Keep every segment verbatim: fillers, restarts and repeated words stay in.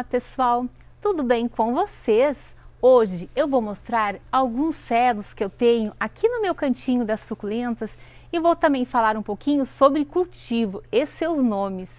pessoal, tudo bem com vocês? Hoje eu vou mostrar alguns cedros que eu tenho aqui no meu cantinho das suculentas e vou também falar um pouquinho sobre cultivo e seus nomes.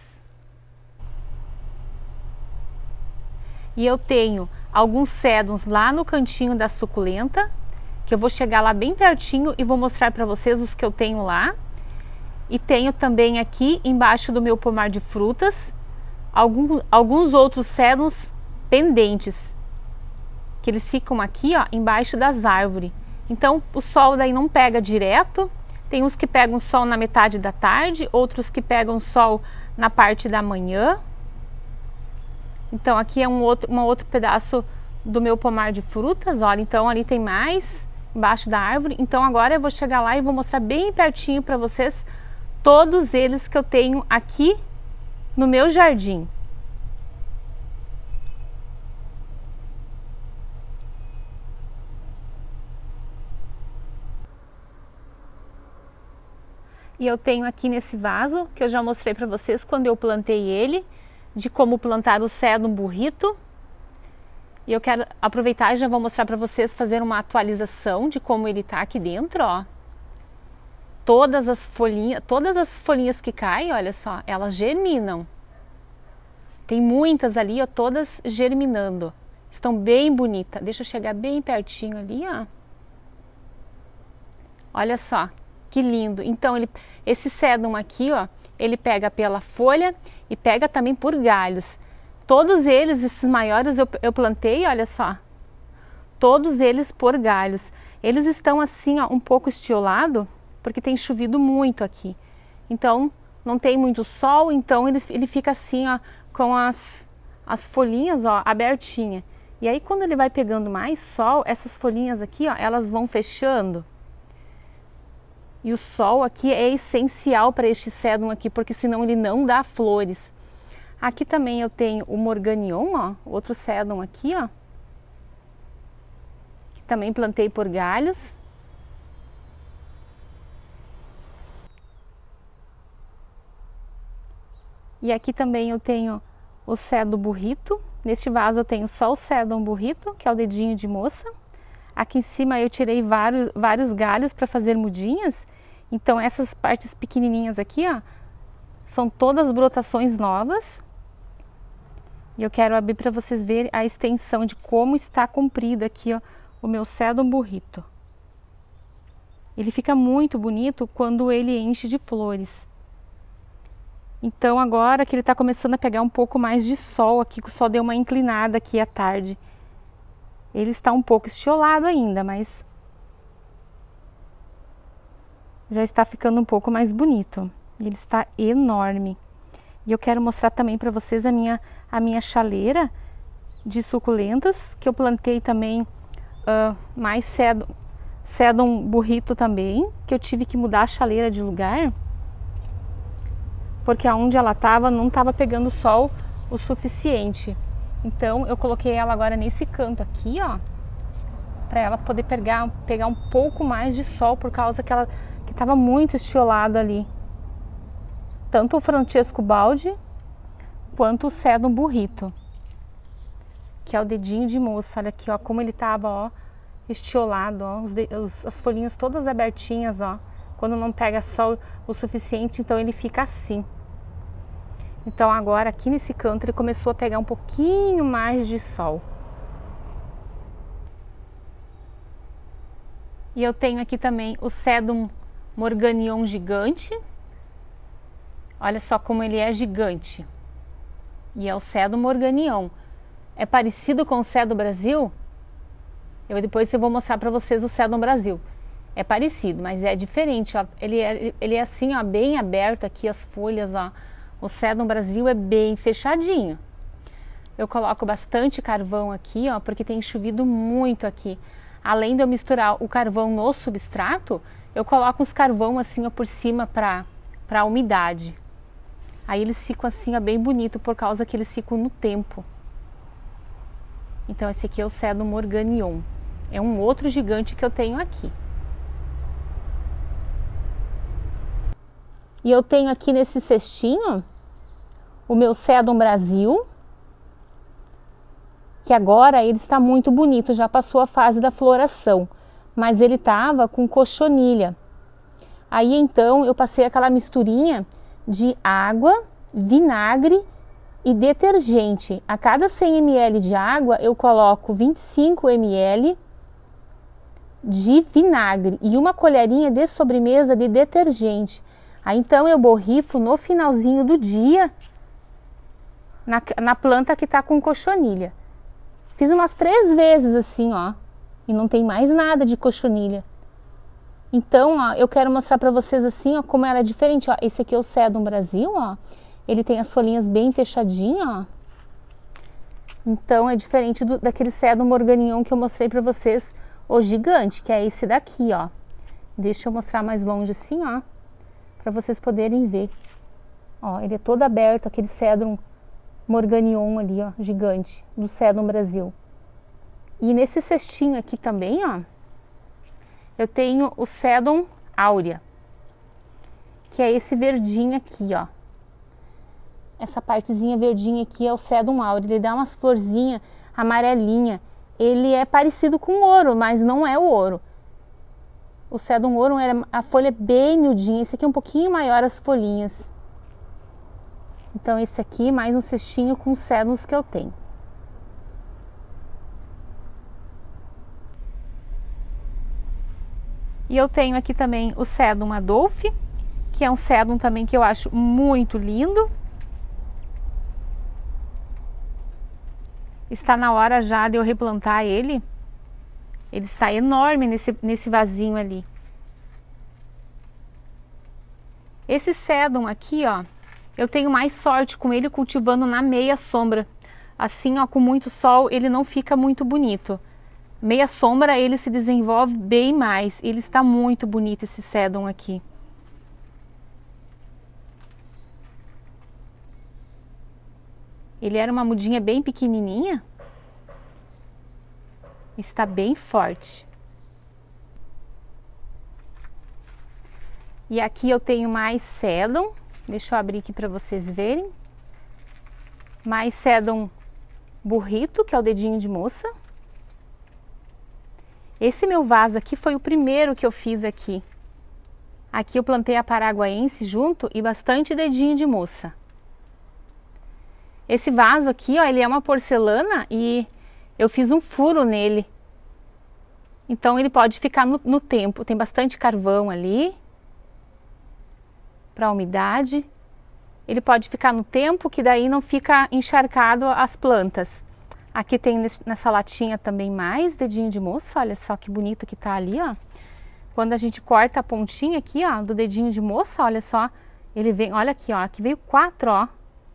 E eu tenho alguns cedros lá no cantinho da suculenta, que eu vou chegar lá bem pertinho e vou mostrar para vocês os que eu tenho lá. E tenho também aqui embaixo do meu pomar de frutas algum, alguns outros cedros pendentes, que eles ficam aqui, ó, embaixo das árvores. Então o sol daí não pega direto. Tem uns que pegam sol na metade da tarde, outros que pegam sol na parte da manhã. Então aqui é um outro, um outro pedaço do meu pomar de frutas, olha, então ali tem mais embaixo da árvore. Então agora eu vou chegar lá e vou mostrar bem pertinho para vocês todos eles que eu tenho aqui no meu jardim. E eu tenho aqui nesse vaso, que eu já mostrei para vocês quando eu plantei ele, de como plantar o cedro burrito. E eu quero aproveitar e já vou mostrar para vocês, fazer uma atualização de como ele tá aqui dentro, ó. Todas as folhinhas, todas as folhinhas que caem, olha só, elas germinam. Tem muitas ali, ó, todas germinando. Estão bem bonitas. Deixa eu chegar bem pertinho ali, ó. Olha só, que lindo. Então, ele, esse cedro aqui, ó, ele pega pela folha e pega também por galhos. Todos eles, esses maiores, eu, eu plantei, olha só. Todos eles por galhos. Eles estão assim, ó, um pouco estiolados, porque tem chovido muito aqui. Então, não tem muito sol, então ele, ele fica assim, ó, com as, as folhinhas, ó, abertinha. E aí, quando ele vai pegando mais sol, essas folhinhas aqui, ó, elas vão fechando. E o sol aqui é essencial para este cedro aqui, porque senão ele não dá flores. Aqui também eu tenho o morganion, ó, outro cedro aqui, ó. Que também plantei por galhos. E aqui também eu tenho o cedro burrito. Neste vaso eu tenho só o cedro burrito, que é o dedinho de moça. Aqui em cima eu tirei vários, vários galhos para fazer mudinhas. Então essas partes pequenininhas aqui, ó, são todas brotações novas. E eu quero abrir para vocês verem a extensão de como está comprido aqui, ó, o meu cedro burrito. Ele fica muito bonito quando ele enche de flores. Então agora que ele está começando a pegar um pouco mais de sol aqui, que o sol deu uma inclinada aqui à tarde. Ele está um pouco estiolado ainda, mas já está ficando um pouco mais bonito. Ele está enorme. E eu quero mostrar também para vocês a minha, a minha chaleira de suculentas, que eu plantei também uh, mais cedro, cedro burrito também, que eu tive que mudar a chaleira de lugar, porque aonde ela estava não estava pegando sol o suficiente. Então eu coloquei ela agora nesse canto aqui, ó, para ela poder pegar, pegar um pouco mais de sol, por causa que ela que estava muito estiolada ali. Tanto o Francesco Baldi quanto o cedro burrito, que é o dedinho de moça. Olha aqui, ó, como ele tava, ó, estiolado, ó, os, os, as folhinhas todas abertinhas, ó. Quando não pega sol o suficiente, então ele fica assim. Então agora aqui nesse canto ele começou a pegar um pouquinho mais de sol. E eu tenho aqui também o cedro morganion gigante. Olha só como ele é gigante. E é o cedro morganion. É parecido com o cedro Brasil? Eu depois eu vou mostrar para vocês o cedro Brasil. É parecido, mas é diferente, ó. Ele é, ele é assim, ó, bem aberto aqui as folhas, ó. O cedro Brasil é bem fechadinho. Eu coloco bastante carvão aqui, ó, porque tem chovido muito aqui. Além de eu misturar o carvão no substrato, eu coloco uns carvão assim, ó, por cima para para a umidade. Aí eles ficam assim, ó, bem bonito, por causa que eles ficam no tempo. Então esse aqui é o cedro morganion. É um outro gigante que eu tenho aqui. E eu tenho aqui nesse cestinho o meu cedro Brasil, que agora ele está muito bonito, já passou a fase da floração, mas ele estava com cochonilha. Aí então eu passei aquela misturinha de água, vinagre e detergente. A cada cem mililitros de água eu coloco vinte e cinco mililitros de vinagre e uma colherinha de sobremesa de detergente. Aí então eu borrifo no finalzinho do dia na, na planta que está com cochonilha. Fiz umas três vezes assim, ó, e não tem mais nada de cochonilha. Então, ó, eu quero mostrar para vocês assim, ó, como ela é diferente, ó. Esse aqui é o Sedum Brasil, ó. Ele tem as folhinhas bem fechadinhas, ó. Então é diferente do, daquele Sedum Morganhon que eu mostrei para vocês, o gigante, que é esse daqui, ó. Deixa eu mostrar mais longe assim, ó, para vocês poderem ver. Ó, ele é todo aberto, aquele Sedum Morganhon ali, ó, gigante, do Sedum Brasil. E nesse cestinho aqui também, ó, eu tenho o Sedum Áurea, que é esse verdinho aqui, ó. Essa partezinha verdinha aqui é o Sedum Áurea, ele dá umas florzinhas amarelinha. Ele é parecido com ouro, mas não é o ouro. O Sedum Ouro, a folha é bem miudinha, esse aqui é um pouquinho maior as folhinhas. Então esse aqui, mais um cestinho com os sedums que eu tenho. E eu tenho aqui também o Sedum Adolphe, que é um sedum também que eu acho muito lindo. Está na hora já de eu replantar ele. Ele está enorme nesse, nesse vasinho ali. Esse sedum aqui, ó, eu tenho mais sorte com ele cultivando na meia sombra. Assim, ó, com muito sol, ele não fica muito bonito. Meia sombra, ele se desenvolve bem mais. Ele está muito bonito, esse sedum aqui. Ele era uma mudinha bem pequenininha. Está bem forte. E aqui eu tenho mais sedum. Deixa eu abrir aqui para vocês verem. Mais sedum burrito, que é o dedinho de moça. Esse meu vaso aqui foi o primeiro que eu fiz aqui. Aqui eu plantei a paraguaense junto e bastante dedinho de moça. Esse vaso aqui, ó, ele é uma porcelana e eu fiz um furo nele. Então ele pode ficar no, no tempo. Tem bastante carvão ali para umidade. Ele pode ficar no tempo, que daí não fica encharcado as plantas. Aqui tem nesse, nessa latinha também mais dedinho de moça. Olha só que bonito que tá ali, ó. Quando a gente corta a pontinha aqui, ó, do dedinho de moça, olha só. Ele vem, olha aqui, ó. Aqui veio quatro, ó.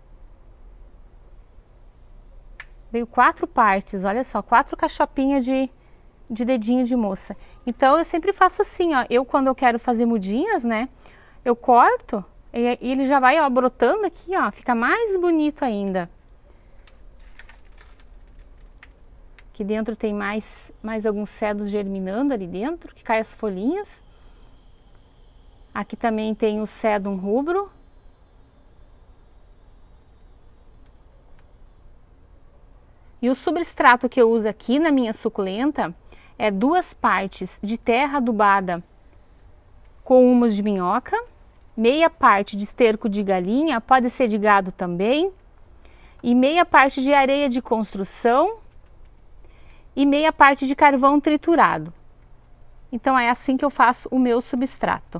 Veio quatro partes, olha só, quatro cachopinhas de, de dedinho de moça. Então eu sempre faço assim, ó, eu quando eu quero fazer mudinhas, né, eu corto e, e ele já vai, ó, brotando aqui, ó, fica mais bonito ainda. Aqui dentro tem mais, mais alguns cedos germinando ali dentro, que caem as folhinhas. Aqui também tem o Sedum rubro. E o substrato que eu uso aqui na minha suculenta é duas partes de terra adubada com humus de minhoca, meia parte de esterco de galinha, pode ser de gado também, e meia parte de areia de construção e meia parte de carvão triturado. Então é assim que eu faço o meu substrato.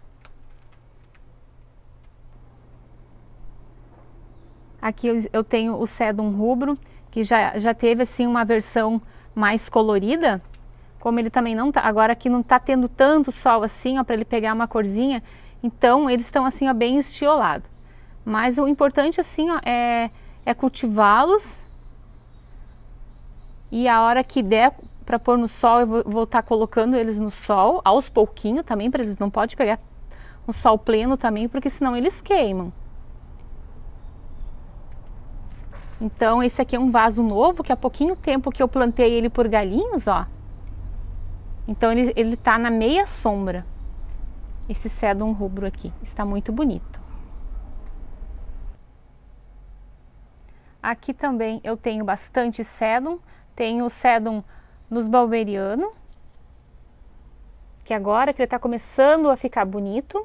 Aqui eu, eu tenho o Sedum rubro, que já, já teve assim uma versão mais colorida, como ele também não tá, agora aqui não tá tendo tanto sol assim, ó, para ele pegar uma corzinha, então eles estão assim, ó, bem estiolados. Mas o importante assim, ó, é, é cultivá-los, e a hora que der para pôr no sol, eu vou estar tá colocando eles no sol, aos pouquinhos também, para eles não podem pegar um sol pleno também, porque senão eles queimam. Então esse aqui é um vaso novo, que há pouquinho tempo que eu plantei ele por galinhos, ó. Então ele, ele tá na meia sombra. Esse Sedum rubro aqui, está muito bonito. Aqui também eu tenho bastante sedum, tenho o sedum nos balberiano, que agora que ele está começando a ficar bonito.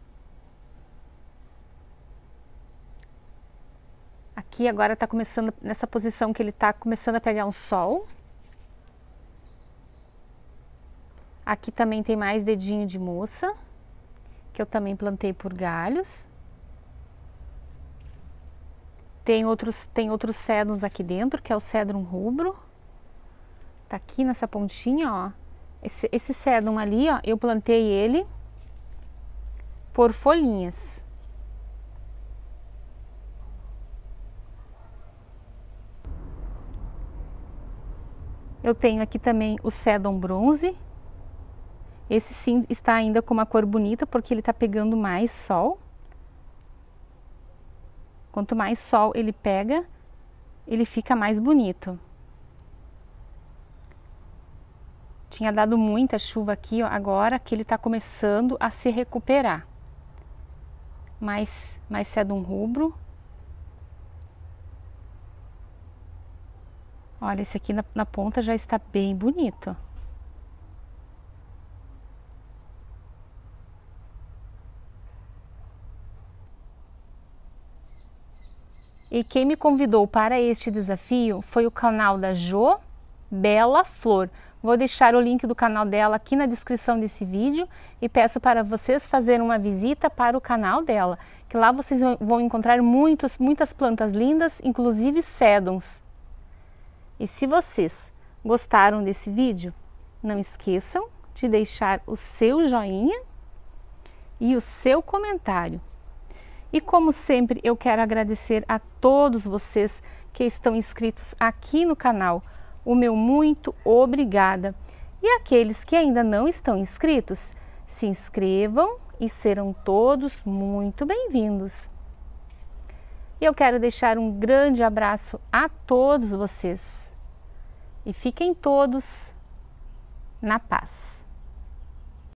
Aqui agora está começando, nessa posição que ele está começando a pegar um sol. Aqui também tem mais dedinho de moça, que eu também plantei por galhos. Tem outros, tem outros cedros aqui dentro, que é o cedrum rubro. Tá aqui nessa pontinha, ó. Esse, esse cedrum ali, ó, eu plantei ele por folhinhas. Eu tenho aqui também o cedrum bronze. Esse sim está ainda com uma cor bonita, porque ele está pegando mais sol. Quanto mais sol ele pega, ele fica mais bonito. Tinha dado muita chuva aqui, ó, agora que ele está começando a se recuperar. Mais, mais sedum rubro. Olha, esse aqui na, na ponta já está bem bonito. E quem me convidou para este desafio foi o canal da Jo Bela Flor. Vou deixar o link do canal dela aqui na descrição desse vídeo e peço para vocês fazerem uma visita para o canal dela, que lá vocês vão encontrar muitos, muitas plantas lindas, inclusive sedums. E se vocês gostaram desse vídeo, não esqueçam de deixar o seu joinha e o seu comentário. E como sempre, eu quero agradecer a todos vocês que estão inscritos aqui no canal. O meu muito obrigada. E aqueles que ainda não estão inscritos, se inscrevam e serão todos muito bem-vindos. E eu quero deixar um grande abraço a todos vocês. E fiquem todos na paz.